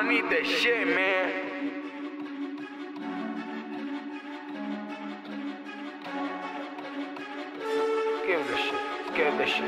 don't need that shit, man. Skip this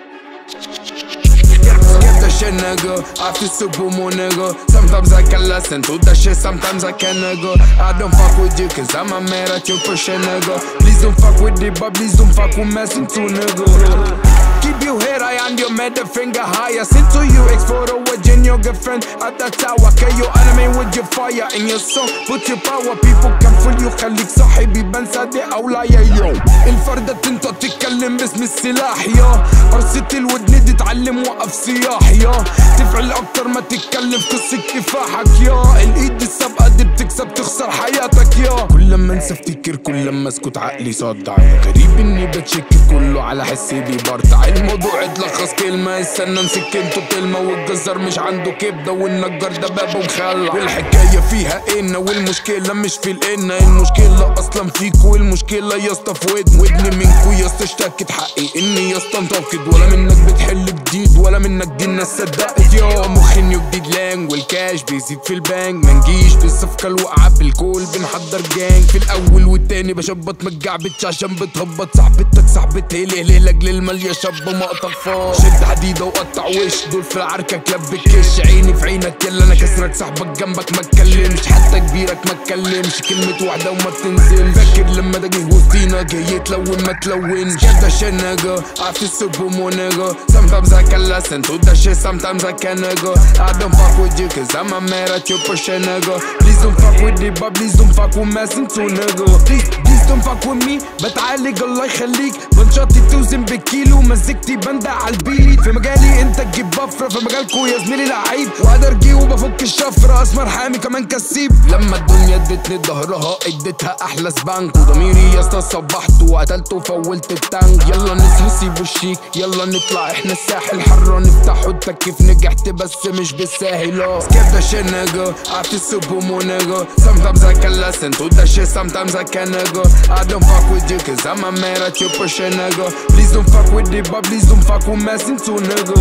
shit, nigga. I feel super more, nigga. Sometimes I can listen to that shit, sometimes I can, nigga. I don't fuck with you, cause I'm mad at you for shit, nigga. Please don't fuck with it, but please don't fuck with messing too, nigga. Keep your head high and your middle finger higher. Send to you ex photo with your new girlfriend at the tower. Can you enemy with your fire in your song? Put your power, people can fool you. خليك صاحبي بنسى دي أولى يا يو. الفردة انت تتكلم باسم السلاح يا. قرصة الودن دي تعلم وقف سياح يا. تفعل أكتر ما تتكلم في قصة كفاحك يا. الإيد السابقة دي بتكسب تخسر حياتك يا. كل ما انسى افتكر كل ما اسكت عقلي صدع. غريب اني بتشك كله على حسي بيبرطع. الموضوع اتلخص كلمة استنى سكنته كلمة والجزار مش عنده كبدة والنجار ده بابه مخلع والحكاية فيها إنا والمشكلة مش في الإنا المشكلة أصلا فيكو والمشكلة يا اسطى في ودني منكو يا اسطى اشتكت حقي إني يا اسطى انتقد ولا منك بتحل جديد ولا منك دي الناس صدقت يا مخي نيو جديد لانج والكاش بيزيد في البنك منجيش في الصفقة الوقعة بالكول بنحضر جانج في الأول والتاني بشبط متجعبتش عشان بتهبط صاحبتك صاحبتي ليه لاجل المال يا شاب ما اقطفاش شد حديده وقطع وش دول في العركه كلاب بكش عيني في عينك يلا انا كسرك صاحبك جنبك ما اتكلمش حتى كبيرك ما اتكلمش كلمه واحده وما بتنزلش فاكر لما ده جه وسطينا جاي تلون ما تلونش كده shit nigga I feel super more nigga sometimes I can listen to that shit sometimes I can nigga I don't fuck with you cause I'm mad at you for shit nigga please don't fuck with it but please don't fuck with messing too nigga please don't fuck with me بتعالج الله يخليك بنشاطي توزن بالكيلو مزجتي بندع على البيت في مجالي انت تجيب بفره في مجالكو يا زميلي لعيب وقدر جي وبفك الشفره اسمر حامي كمان كسيب لما الدنيا ادتني ظهرها اديتها احلى سبانك وضميري يا اسطى صبحته وقتلته وفولت التانك يلا نسهر سيبوا الشيك يلا نطلع احنا الساحل حره نفتحوا التكييف نجحت بس مش بالساهل skip that shit nigga I feel super more nigga sometimes I can listen to that shit sometimes I can nigga I don't fuck with you cause I'm mad at you for shit nigga please don't fuck with it but please don't fuck with messing too nigga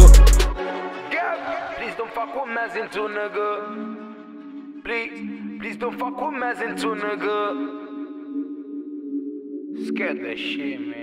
please don't fuck with messing too nigga please don't fuck with messing too nigga scared that shit man